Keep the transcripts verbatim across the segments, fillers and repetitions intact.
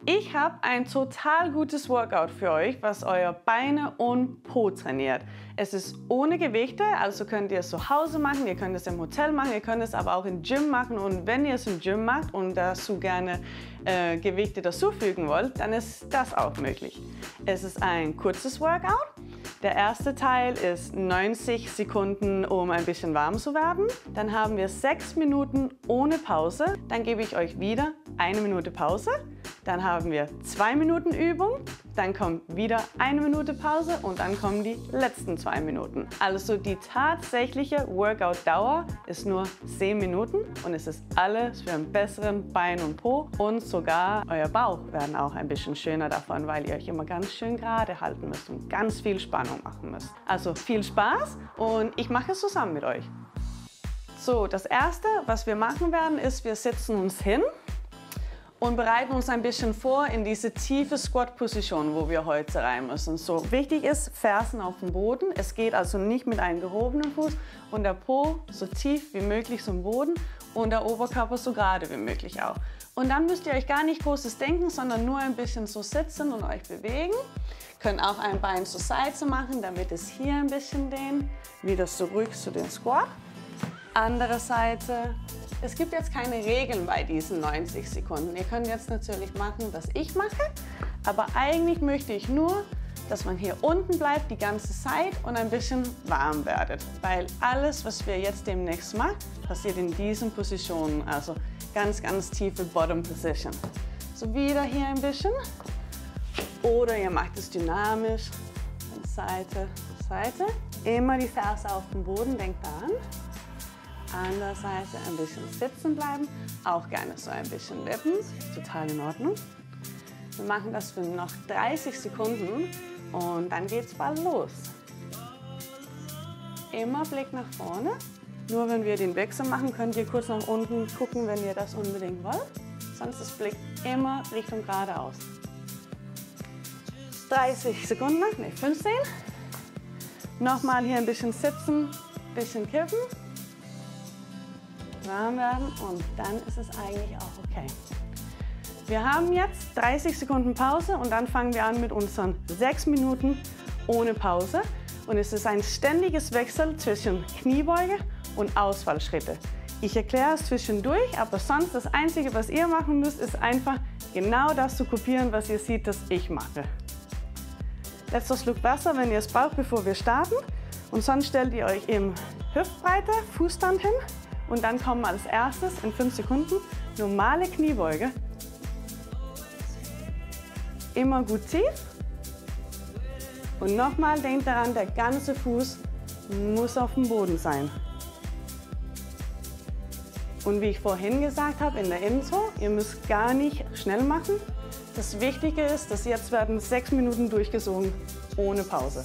Ich habe ein total gutes Workout für euch, was euer Beine und Po trainiert. Es ist ohne Gewichte, also könnt ihr es zu Hause machen, ihr könnt es im Hotel machen, ihr könnt es aber auch im Gym machen. Und wenn ihr es im Gym macht und dazu gerne äh, Gewichte dazufügen wollt, dann ist das auch möglich. Es ist ein kurzes Workout. Der erste Teil ist neunzig Sekunden, um ein bisschen warm zu werden. Dann haben wir sechs Minuten ohne Pause. Dann gebe ich euch wieder eine Minute Pause. Dann haben wir zwei Minuten Übung. Dann kommt wieder eine Minute Pause und dann kommen die letzten zwei Minuten. Also die tatsächliche Workout-Dauer ist nur zehn Minuten und es ist alles für einen besseren Bein und Po. Und sogar euer Bauch werden auch ein bisschen schöner davon, weil ihr euch immer ganz schön gerade halten müsst und ganz viel Spannung machen müsst. Also viel Spaß und ich mache es zusammen mit euch. So, das erste, was wir machen werden, ist, wir setzen uns hin und bereiten uns ein bisschen vor in diese tiefe Squat-Position, wo wir heute rein müssen. So, wichtig ist, Fersen auf dem Boden. Es geht also nicht mit einem gehobenen Fuß und der Po so tief wie möglich zum Boden und der Oberkörper so gerade wie möglich auch. Und dann müsst ihr euch gar nicht Großes denken, sondern nur ein bisschen so sitzen und euch bewegen. Könnt auch ein Bein zur Seite machen, damit es hier ein bisschen dehnt. Wieder zurück zu den Squat. Andere Seite. Es gibt jetzt keine Regeln bei diesen neunzig Sekunden. Ihr könnt jetzt natürlich machen, was ich mache, aber eigentlich möchte ich nur, dass man hier unten bleibt die ganze Zeit und ein bisschen warm werdet. Weil alles, was wir jetzt demnächst machen, passiert in diesen Positionen, also ganz, ganz tiefe Bottom Position. So wieder hier ein bisschen. Oder ihr macht es dynamisch, von Seite zu Seite. Immer die Ferse auf dem Boden, denkt daran. Andere Seite ein bisschen sitzen bleiben, auch gerne so ein bisschen wippen, total in Ordnung. Wir machen das für noch dreißig Sekunden und dann geht's bald los. Immer Blick nach vorne. Nur wenn wir den Wechsel machen, könnt ihr kurz nach unten gucken, wenn ihr das unbedingt wollt. Sonst ist Blick immer Richtung geradeaus. dreißig Sekunden, ne, fünfzehn. Nochmal hier ein bisschen sitzen, bisschen kippen. Warm werden und dann ist es eigentlich auch okay. Wir haben jetzt dreißig Sekunden Pause und dann fangen wir an mit unseren sechs Minuten ohne Pause. Und es ist ein ständiges Wechsel zwischen Kniebeuge und Ausfallschritte. Ich erkläre es zwischendurch, aber sonst das Einzige, was ihr machen müsst, ist einfach genau das zu kopieren, was ihr seht, dass ich mache. Letzter Schluck Wasser, wenn ihr es braucht, bevor wir starten. Und sonst stellt ihr euch im Hüftbreite Fußstand hin. Und dann kommen als erstes in fünf Sekunden normale Kniebeuge. Immer gut tief. Und nochmal denkt daran, der ganze Fuß muss auf dem Boden sein. Und wie ich vorhin gesagt habe in der Intro, ihr müsst gar nicht schnell machen. Das Wichtige ist, dass jetzt werden sechs Minuten durchgesogen ohne Pause.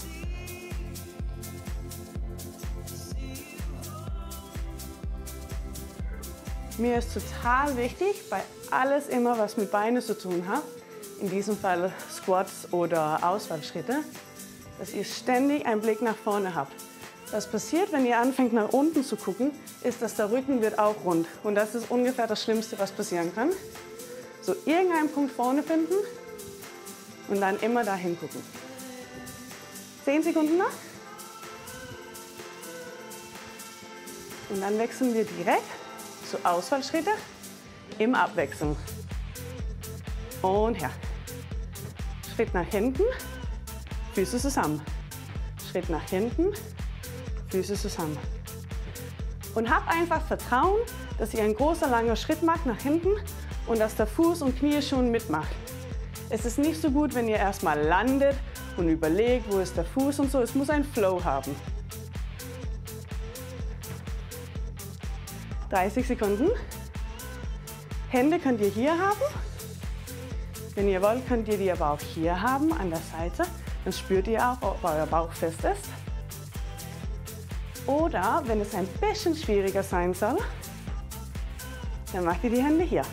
Mir ist total wichtig, bei alles immer, was mit Beinen zu tun hat, in diesem Fall Squats oder Ausfallschritte, dass ihr ständig einen Blick nach vorne habt. Was passiert, wenn ihr anfängt nach unten zu gucken, ist, dass der Rücken wird auch rund. Und das ist ungefähr das Schlimmste, was passieren kann. So irgendeinen Punkt vorne finden und dann immer dahin gucken. Zehn Sekunden noch. Und dann wechseln wir direkt zu Ausfallschritte im Abwechseln. Und her. Schritt nach hinten, Füße zusammen. Schritt nach hinten, Füße zusammen. Und habt einfach Vertrauen, dass ihr ein großer, langer Schritt macht nach hinten und dass der Fuß und Knie schon mitmacht. Es ist nicht so gut, wenn ihr erstmal landet und überlegt, wo ist der Fuß und so. Es muss einen Flow haben. dreißig Sekunden. Hände könnt ihr hier haben. Wenn ihr wollt, könnt ihr die aber auch hier haben, an der Seite. Dann spürt ihr auch, ob euer Bauch fest ist. Oder, wenn es ein bisschen schwieriger sein soll, dann macht ihr die Hände hier.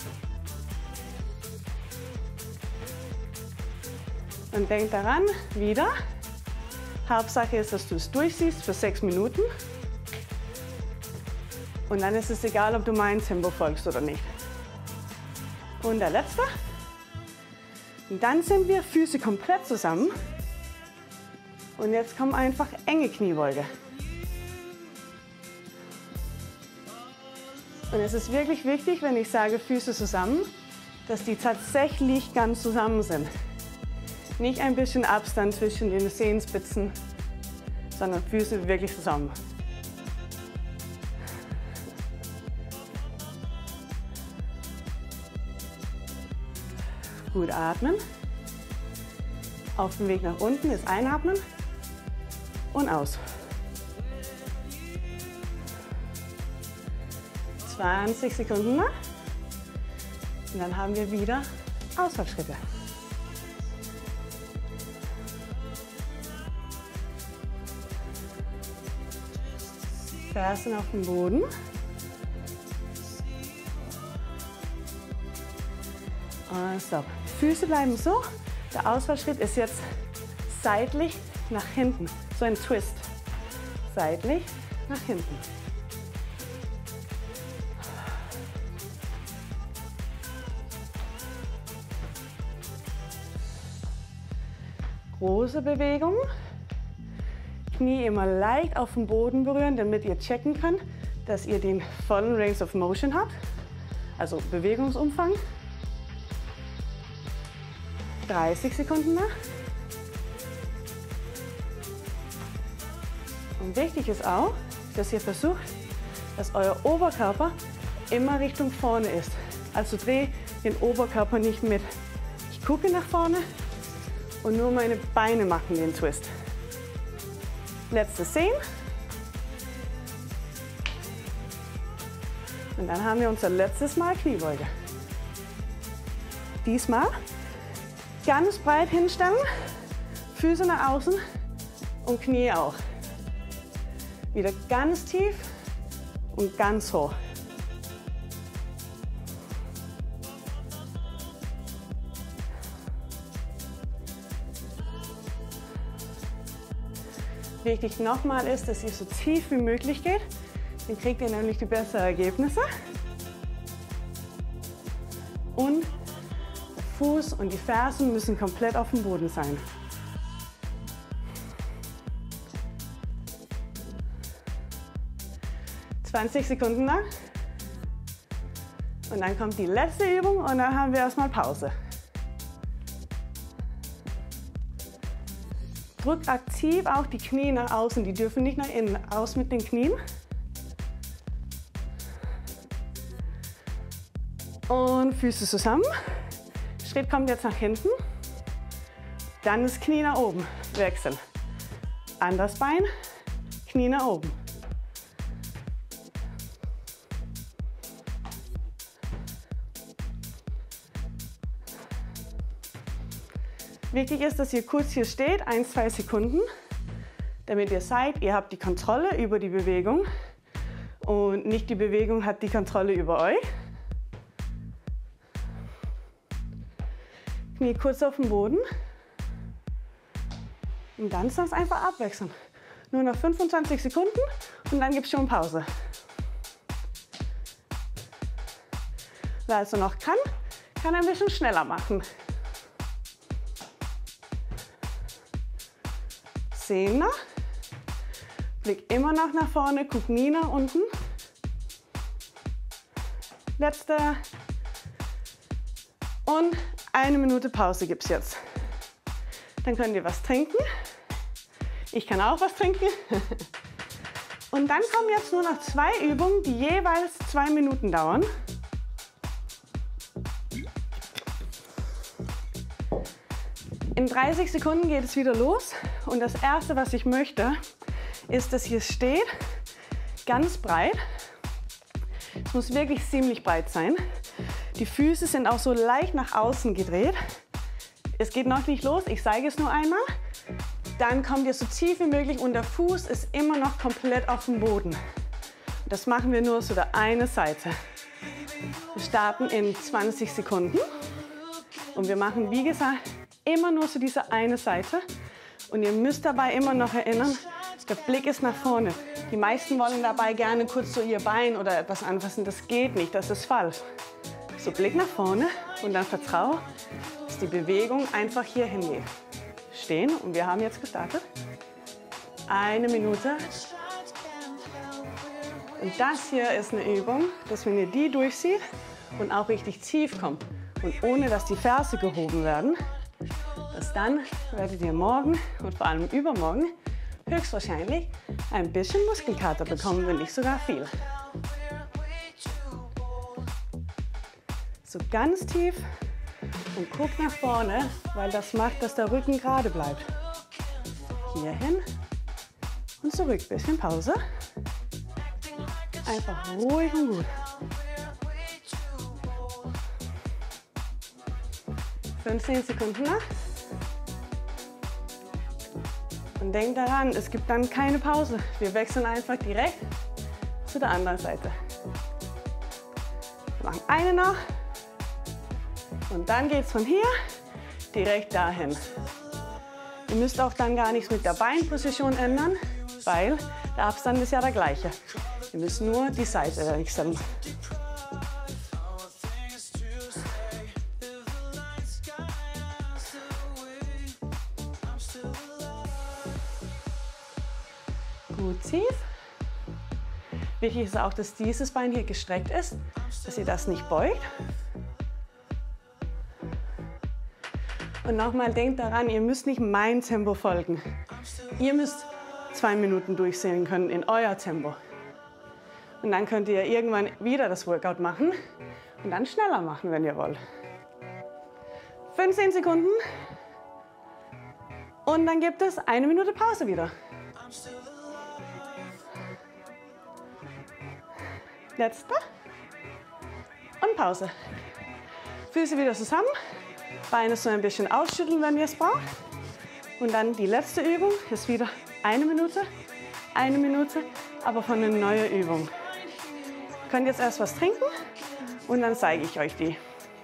Und denkt daran, wieder, Hauptsache ist, dass du es durchziehst für sechs Minuten. Und dann ist es egal, ob du mein Tempo folgst oder nicht. Und der letzte. Und dann sind wir Füße komplett zusammen. Und jetzt kommen einfach enge Kniebeuge. Und es ist wirklich wichtig, wenn ich sage Füße zusammen, dass die tatsächlich ganz zusammen sind. Nicht ein bisschen Abstand zwischen den Zehenspitzen, sondern Füße wirklich zusammen. Gut atmen. Auf dem Weg nach unten ist einatmen und aus. zwanzig Sekunden noch. Und dann haben wir wieder Ausfallschritte. Fersen auf dem Boden. Und stopp. Füße bleiben so. Der Ausfallschritt ist jetzt seitlich nach hinten. So ein Twist. Seitlich nach hinten. Große Bewegung. Knie immer leicht auf den Boden berühren, damit ihr checken könnt, dass ihr den vollen Range of Motion habt. Also Bewegungsumfang. dreißig Sekunden nach. Und wichtig ist auch, dass ihr versucht, dass euer Oberkörper immer Richtung vorne ist. Also dreht den Oberkörper nicht mit. Ich gucke nach vorne und nur meine Beine machen den Twist. Letzte zehn. Und dann haben wir unser letztes Mal Kniebeuge. Diesmal ganz breit hinstellen, Füße nach außen und Knie auch. Wieder ganz tief und ganz hoch. Wichtig nochmal ist, dass ihr so tief wie möglich geht. Dann kriegt ihr nämlich die besseren Ergebnisse. Und der Fuß und die Fersen müssen komplett auf dem Boden sein. zwanzig Sekunden lang. Und dann kommt die letzte Übung und dann haben wir erstmal Pause. Drückt aktiv auch die Knie nach außen, die dürfen nicht nach innen. Aus mit den Knien. Und Füße zusammen. Schritt kommt jetzt nach hinten. Dann das Knie nach oben. Wechseln. Anderes Bein, Knie nach oben. Wichtig ist, dass ihr kurz hier steht, ein, zwei Sekunden, damit ihr seid, ihr habt die Kontrolle über die Bewegung und nicht die Bewegung hat die Kontrolle über euch. Knie kurz auf dem Boden und dann sonst einfach abwechseln. Nur noch fünfundzwanzig Sekunden und dann gibt es schon Pause. Wer also noch kann, kann ein bisschen schneller machen. Zehn noch. Blick immer noch nach vorne, guck nie nach unten. Letzte. Und eine Minute Pause gibt es jetzt. Dann könnt ihr was trinken. Ich kann auch was trinken. Und dann kommen jetzt nur noch zwei Übungen, die jeweils zwei Minuten dauern. In dreißig Sekunden geht es wieder los. Und das Erste, was ich möchte, ist, dass hier steht, ganz breit. Es muss wirklich ziemlich breit sein. Die Füße sind auch so leicht nach außen gedreht. Es geht noch nicht los, ich zeige es nur einmal. Dann kommt ihr so tief wie möglich und der Fuß ist immer noch komplett auf dem Boden. Das machen wir nur so der eine Seite. Wir starten in zwanzig Sekunden und wir machen, wie gesagt, immer nur so diese eine Seite. Und ihr müsst dabei immer noch erinnern, der Blick ist nach vorne. Die meisten wollen dabei gerne kurz so ihr Bein oder etwas anfassen. Das geht nicht, das ist falsch. So Blick nach vorne und dann vertraue, dass die Bewegung einfach hier hingeht. Stehen und wir haben jetzt gestartet. Eine Minute. Und das hier ist eine Übung, dass wenn ihr die durchzieht und auch richtig tief kommt und ohne dass die Ferse gehoben werden, dass dann werdet ihr morgen und vor allem übermorgen höchstwahrscheinlich ein bisschen Muskelkater bekommen, wenn nicht sogar viel. So ganz tief und guckt nach vorne, weil das macht, dass der Rücken gerade bleibt. Hier hin und zurück. Bisschen Pause. Einfach ruhig und gut. fünfzehn Sekunden nach. Und denkt daran, es gibt dann keine Pause. Wir wechseln einfach direkt zu der anderen Seite. Wir machen eine noch. Und dann geht es von hier direkt dahin. Ihr müsst auch dann gar nichts mit der Beinposition ändern, weil der Abstand ist ja der gleiche. Ihr müsst nur die Seite wechseln. Gut tief. Wichtig ist auch, dass dieses Bein hier gestreckt ist, dass ihr das nicht beugt. Und nochmal denkt daran, ihr müsst nicht mein Tempo folgen. Ihr müsst zwei Minuten durchsehen können in euer Tempo. Und dann könnt ihr irgendwann wieder das Workout machen und dann schneller machen, wenn ihr wollt. fünfzehn Sekunden und dann gibt es eine Minute Pause wieder. Letzte und Pause. Füße wieder zusammen, Beine so ein bisschen ausschütteln, wenn ihr es braucht. Und dann die letzte Übung ist wieder eine Minute, eine Minute, aber von einer neuen Übung. Ihr könnt jetzt erst was trinken und dann zeige ich euch die.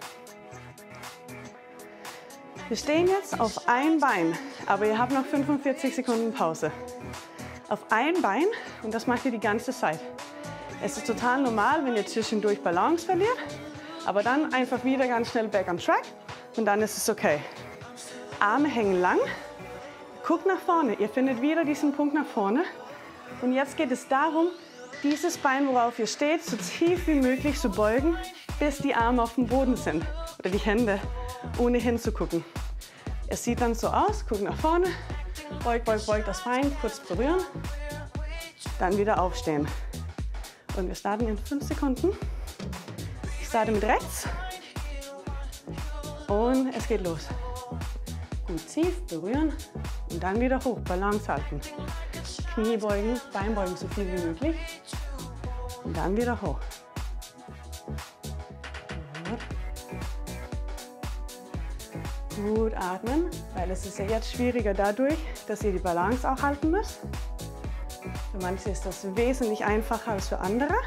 Wir stehen jetzt auf ein Bein, aber ihr habt noch fünfundvierzig Sekunden Pause. Auf ein Bein und das macht ihr die ganze Zeit. Es ist total normal, wenn ihr zwischendurch Balance verliert, aber dann einfach wieder ganz schnell back on track und dann ist es okay. Arme hängen lang, guckt nach vorne, ihr findet wieder diesen Punkt nach vorne und jetzt geht es darum, dieses Bein, worauf ihr steht, so tief wie möglich zu beugen, bis die Arme auf dem Boden sind oder die Hände, ohne hinzugucken. Es sieht dann so aus, guckt nach vorne, beugt, beugt, beugt das Bein, kurz berühren, dann wieder aufstehen. Und wir starten in fünf Sekunden. Ich starte mit rechts und es geht los. Gut tief berühren und dann wieder hoch, Balance halten. Knie beugen, Bein beugen so viel wie möglich und dann wieder hoch. Gut. Gut atmen, weil es ist ja jetzt schwieriger dadurch, dass ihr die Balance auch halten müsst. Für manche ist das wesentlich einfacher als für andere.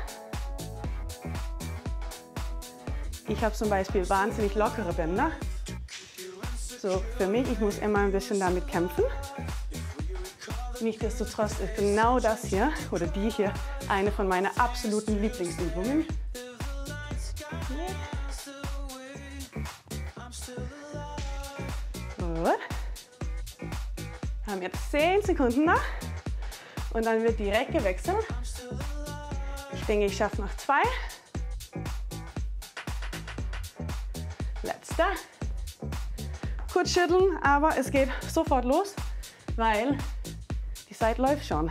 Ich habe zum Beispiel wahnsinnig lockere Bänder. So, für mich, ich muss immer ein bisschen damit kämpfen. Nichtsdestotrotz ist genau das hier, oder die hier, eine von meinen absoluten Lieblingsübungen. Gut. Wir haben jetzt zehn Sekunden noch. Und dann wird direkt gewechselt. Ich denke, ich schaffe noch zwei. Letzter. Kurz schütteln, aber es geht sofort los, weil die Zeit läuft schon.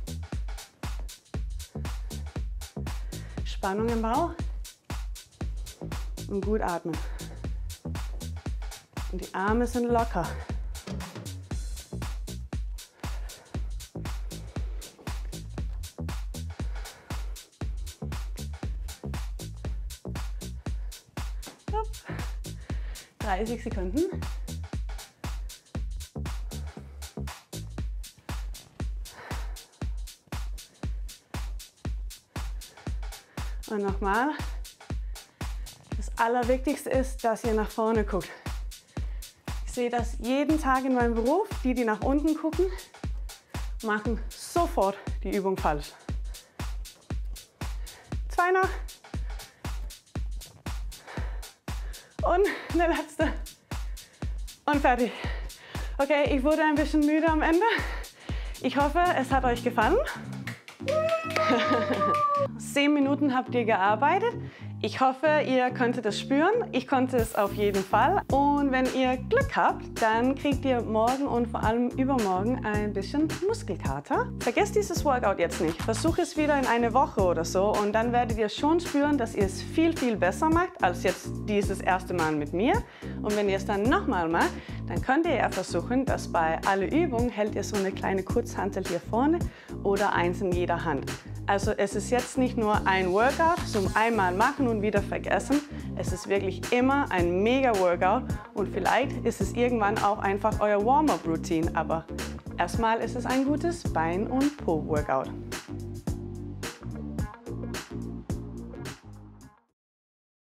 Spannung im Bauch und gut atmen. Und die Arme sind locker. dreißig Sekunden. Und nochmal. Das Allerwichtigste ist, dass ihr nach vorne guckt. Ich sehe das jeden Tag in meinem Beruf. Die, die nach unten gucken, machen sofort die Übung falsch. Zwei noch. Und eine letzte. Und fertig. Okay, ich wurde ein bisschen müde am Ende. Ich hoffe, es hat euch gefallen. Zehn Minuten habt ihr gearbeitet. Ich hoffe, ihr könntet es spüren. Ich konnte es auf jeden Fall. Und wenn ihr Glück habt, dann kriegt ihr morgen und vor allem übermorgen ein bisschen Muskelkater. Vergesst dieses Workout jetzt nicht. Versucht es wieder in eine Woche oder so und dann werdet ihr schon spüren, dass ihr es viel, viel besser macht als jetzt dieses erste Mal mit mir. Und wenn ihr es dann nochmal macht, dann könnt ihr ja versuchen, dass bei alle Übungen hält ihr so eine kleine Kurzhantel hier vorne oder eins in jeder Hand. Also es ist jetzt nicht nur ein Workout zum einmal machen und wieder vergessen. Es ist wirklich immer ein mega Workout und vielleicht ist es irgendwann auch einfach euer Warm-up-Routine. Aber erstmal ist es ein gutes Bein- und Po-Workout.